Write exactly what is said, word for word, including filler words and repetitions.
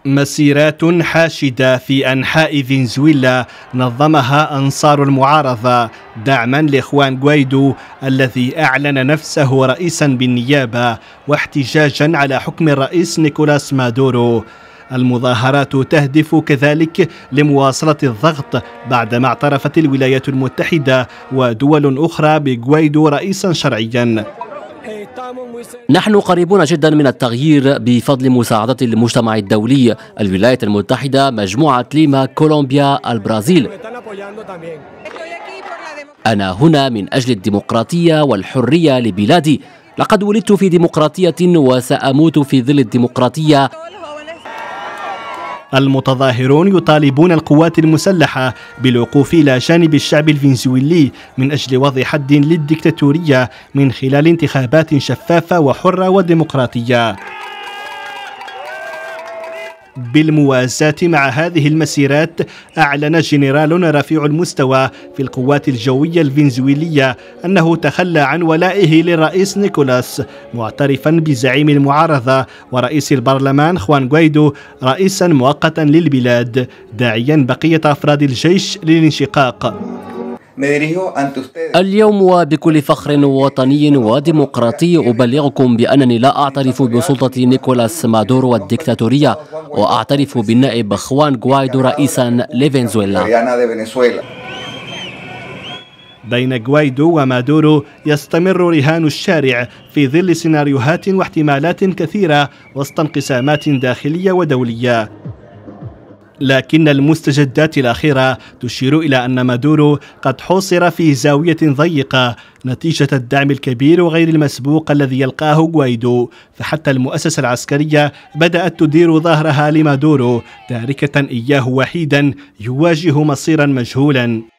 مسيرات حاشدة في أنحاء فنزويلا نظمها أنصار المعارضة دعما لإخوان غوايدو الذي أعلن نفسه رئيسا بالنيابة واحتجاجا على حكم الرئيس نيكولاس مادورو. المظاهرات تهدف كذلك لمواصلة الضغط بعدما اعترفت الولايات المتحدة ودول أخرى بغوايدو رئيسا شرعيا. نحن قريبون جدا من التغيير بفضل مساعدة المجتمع الدولي، الولايات المتحدة، مجموعة ليما، كولومبيا، البرازيل. أنا هنا من أجل الديمقراطية والحرية لبلادي. لقد ولدت في ديمقراطية وسأموت في ظل الديمقراطية. المتظاهرون يطالبون القوات المسلحة بالوقوف إلى جانب الشعب الفنزويلي من أجل وضع حد للديكتاتورية من خلال انتخابات شفافة وحرة وديمقراطية. بالموازاة مع هذه المسيرات، أعلن جنرال رفيع المستوى في القوات الجوية الفنزويلية أنه تخلى عن ولائه للرئيس نيكولاس، معترفا بزعيم المعارضة ورئيس البرلمان خوان غوايدو رئيسا مؤقتا للبلاد، داعيا بقية أفراد الجيش للانشقاق. اليوم وبكل فخر وطني وديمقراطي أبلغكم بأنني لا أعترف بسلطة نيكولاس مادورو والديكتاتورية، وأعترف بالنائب خوان غوايدو رئيسا لفنزويلا. بين غوايدو ومادورو يستمر رهان الشارع في ظل سيناريوهات واحتمالات كثيرة وسط انقسامات داخلية ودولية. لكن المستجدات الأخيرة تشير إلى أن مادورو قد حوصر في زاوية ضيقة نتيجة الدعم الكبير وغير المسبوق الذي يلقاه غوايدو، فحتى المؤسسة العسكرية بدأت تدير ظهرها لمادورو، تاركة إياه وحيدا يواجه مصيرا مجهولا.